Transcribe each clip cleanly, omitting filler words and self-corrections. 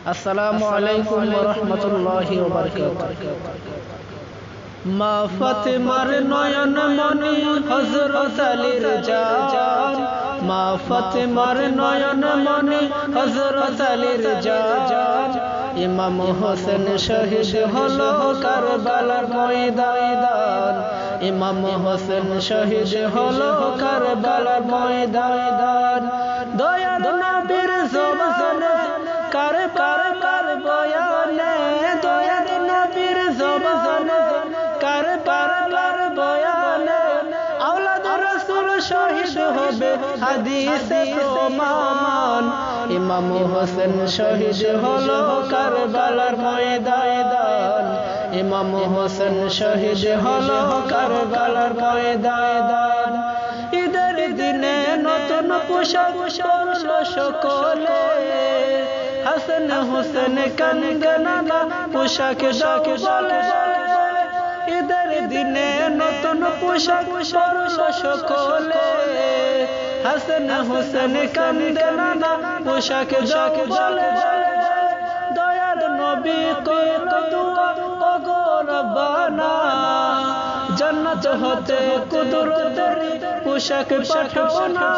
আসসালামু আলাইকুম ওয়া রাহমাতুল্লাহি ওয়া বারাকাতুহু। মা ফাতেমার নয়ন মনি হযরত আলীর জান, মা ফাতেমার নয়ন মনি হযরত আলীর জান। ইমাম হোসেন শহীদ হলো কারবালার ময়দান, ইমাম হোসেন শহীদ হলো কারবালার ময়দান। দয়ার নবীর জবানে কারবালার বয়ানে, দয়ার নবীর জবানে কারবালার বয়ানে আওলাদ রাসূল শহীদ হবে হাদিসে প্রমাণ। ইমাম হোসেন শহীদ হলো কারবালার ময়দান, ইমাম হোসেন শহীদ হলো কারবালার ময়দান। ঈদের দিনে নতুন পোশাক পরলো সকলে, হাসান হোসেন কান্দে না পোশাক দাও বলে। ঈদের দিনে নতুন পোশাক পরলো সকলে, হাসান হোসেন কান্দে না পোশাক দাও বলে। দয়ার নবী কত দুআ ওগো রব্বানা, জান্নাত হতে কুদরতের পোশাক পাঠাও না।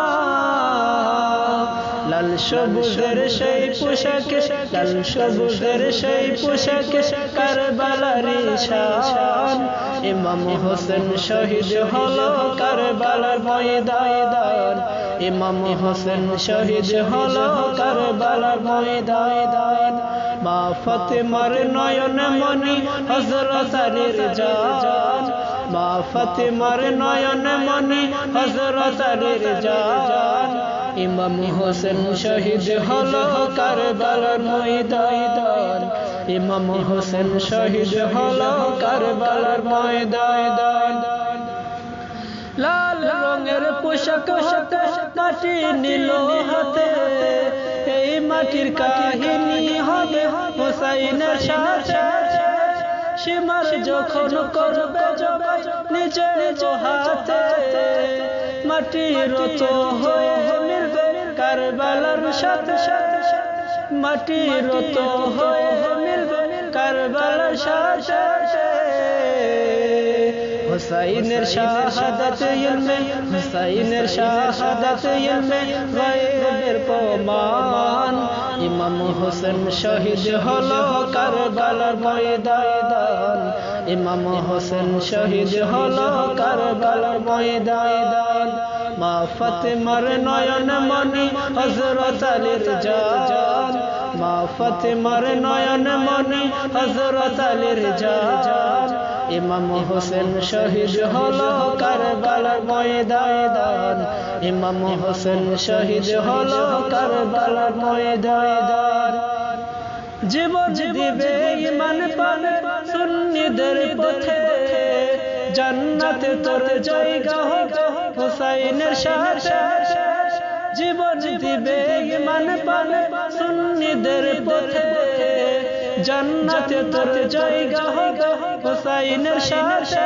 লাল সবুজের সেই পোশাকে, লাল সবুজের সেই পোশাকে কারবালার শান। ইমাম হোসেন শহীদ হলো কারবালার ময়দান, ইমাম হোসেন শহীদ হলো কারবালার ময়দান। মা ফাতেমার নয়ন মনি হযরত আলীর জান, মা ফাতেমার নয়ন মনি হযরত আলীর জান। ইমাম হোসেন শহীদ হলো কারবালার ময়দান, ইমাম হোসেন শহীদ হলো কারবালার ময়দান। লাল রঙের পোশাক হতে মাটি নিল হাতে, এই মাটির কাহিনী হবে হুসাইনের সাথে। সীমার যখন করবে জবাই নিজে হাতে, মাটির তো হয়ে মিলবে কারবালার সাথে, মাটির তো হয়ে মিলবে কারবালার সাথে। হুসাইনের শাহাদাত ইলমে, হুসাইনের শাহাদাত ইলমে গায়বের প্রমাণ। ইমাম হোসেন শহীদ হলো কারবালার ময়দান, ইমাম হোসেন শহীদ হলো কারবালার ময়দান। মা ফাতেমার নয়ন মনি হযরত আলীর জান, মা ফাতেমার নয়ন মনি হযরত আলীর জান। ইমাম হোসেন শহীদ হলো কারবালার ময়দান, ইমাম হোসেন শহীদ হলো কারবালার ময়দান। জীবন দিবে ঈমান পানে সুন্নিদের পথে, জান্নাতে তোর জায়গা হবে হুসাইনের সাথে। জীবন দিবে ঈমান পানে সুন্নিদের পথে, জান্নাতে তোর জায়গা হবে হুসাইনের সাথে।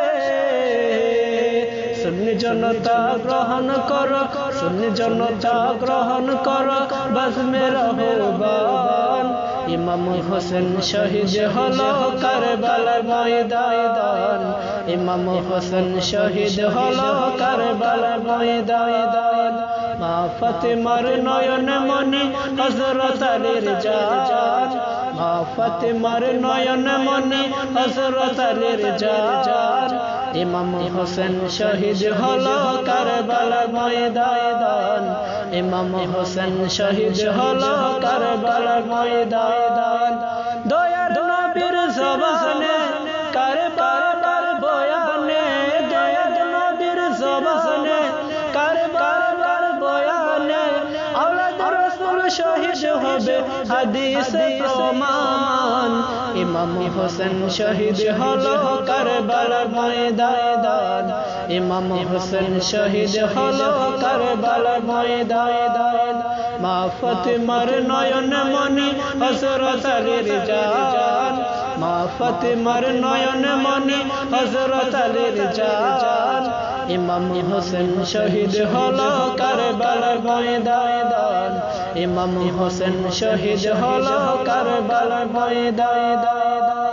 সুন্নি জনতা গ্রহণ করো, সুন্নি জনতা গ্রহণ করো বাজমের আহ্বান। ইমাম হোসেন শহীদ হলো কারবালার ময়দান, ইমাম হোসেন শহীদ হলো কারবালার ময়দান। মা ফাতেমার নয়ন মনি হযরত আলীর জান, মা ফাতেমার নয়ন মনি হযরত আলীর জান। ইমাম হোসেন শহীদ হলো কারবালার ময়দান, ইমাম হোসেন শহীদ হলো কারবালার ময়দান। দয়ার নবীর জবানে কারবালার বয়ানে, দয়ার নবীর জবানে কারবালার বয়ানে আওলাদ রাসূল শহীদ হবে হাদিসে প্রমাণ। ইমাম হোসেন শহীদ হলো কারবালার ময়দান, ইমাম হোসেন শহীদ হলো কারবালার ময়দান। মা ফাতেমার নয়ন মনি হযরত আলীর জান, মা ফাতেমার নয়ন মনি হযরত আলীর জান। ইমাম হোসেন শহীদ হলো কারবালার ময়দান, ইমাম হোসেন শহীদ হলো কারবালার ময়দানে।